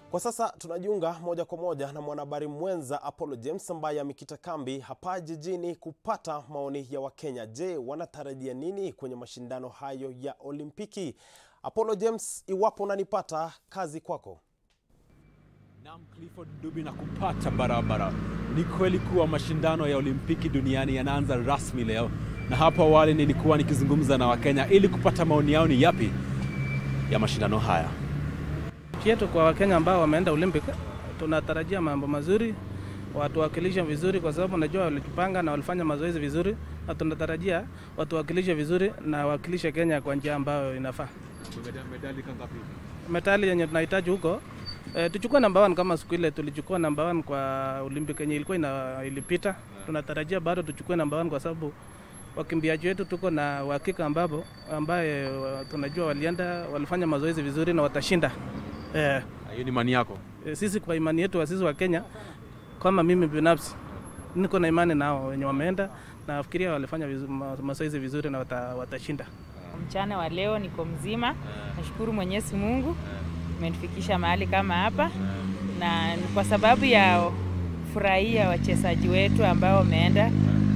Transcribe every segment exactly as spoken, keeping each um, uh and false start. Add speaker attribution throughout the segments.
Speaker 1: Kwa sasa tunajiunga moja kwa moja na mwanahabari mwenza Apollo James ambaye amekita kambi hapa jijini kupata maoni ya Wakenya. Je, wanatarajia nini kwenye mashindano hayo ya Olimpiki? Apollo James, iwapo unanipata, kazi kwako.
Speaker 2: Naam, Clifford Dubi na kupata barabara. Ni kweli kuwa mashindano ya Olimpiki duniani yanaanza rasmi leo. Na hapa awali nilikuwa nikizungumza na Wakenya ili kupata maoni yao ni yapi ya mashindano haya.
Speaker 3: Yetu kwa Wakenya ambao wameenda Olimpiki, tunatarajia mambo mazuri, watu wakilisha vizuri kwa sababu najua walijipanga na walifanya mazoezi vizuri, na tunatarajia watu wakilisha vizuri na wakilisha Kenya kwa njia ambayo inafaa.
Speaker 2: Medali ngapi?
Speaker 3: Medali yenye tunahitaji huko e, tuchukue namba one kama siku ile tulichukua namba one kwa Olimpiki yenye ilikuwa ina ilipita. Tunatarajia bado tuchukue namba one kwa sababu wakimbiaji wetu tuko na uhakika ambapo ambaye tunajua walienda walifanya mazoezi vizuri na watashinda. Eh,
Speaker 2: hiyo ni imani yako?
Speaker 3: E, sisi kwa imani yetu sisi wa Kenya, kama mimi binafsi niko na imani nao wenye wameenda, na nafikiria walifanya vizu, mazoezi vizuri na wata, watashinda.
Speaker 4: Mchana wa leo niko mzima. Nashukuru Mwenyezi Mungu umenifikisha mahali kama hapa, na kwa sababu ya furahia wachezaji wetu ambao wameenda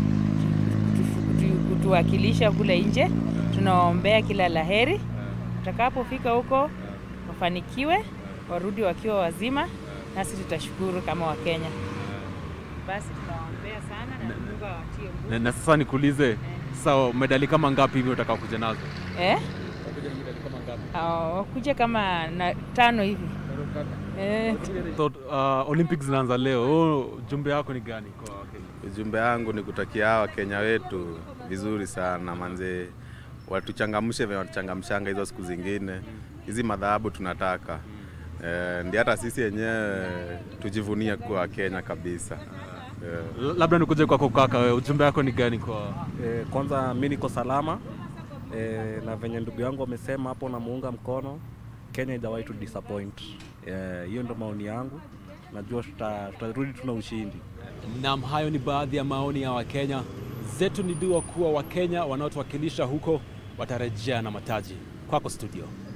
Speaker 4: kutuwakilisha kule nje. Tunawaombea kila laheri, utakapofika huko wafanikiwe, warudi wakiwa wazima, nasi tutashukuru kama Wakenya. Basi tunawaombea sana na Mungu awatie nguvu.
Speaker 2: Na, na sasa nikuulize, eh, sawa, medali kama ngapi hivi utakao kuja nazo?
Speaker 4: Eh?
Speaker 2: Kuja na medali kama ngapi?
Speaker 4: Ah, kuja kama na tano hivi. Eh.
Speaker 2: So, uh, Olympics zinaanza leo. Oh, jumbe yako ni gani kwa Wakenya?
Speaker 5: Jumbe yangu ni kutakia Wakenya wetu vizuri sana manze. Watuchangamshe vile watuchangamshanga hizo siku zingine. Hizi madhahabu tunataka. Eh, ndio hata sisi wenyewe tujivunie kuwa Kenya kabisa.
Speaker 2: Yeah. Labda nikuje kwako kaka, wewe ujumbe wako ni gani kwa?
Speaker 6: Eh, kwanza mimi niko salama. Eh, na venye ndugu yangu amesema hapo na muunga mkono, Kenya haijawahi to disappoint. Eh, hiyo ndo maoni yangu. Najua tutarudi tuna ushindi.
Speaker 2: Naam, hayo ni baadhi ya maoni ya Wakenya. Zetu ni dua kuwa Wakenya wanaotuwakilisha huko watarejea na mataji. Kwako studio.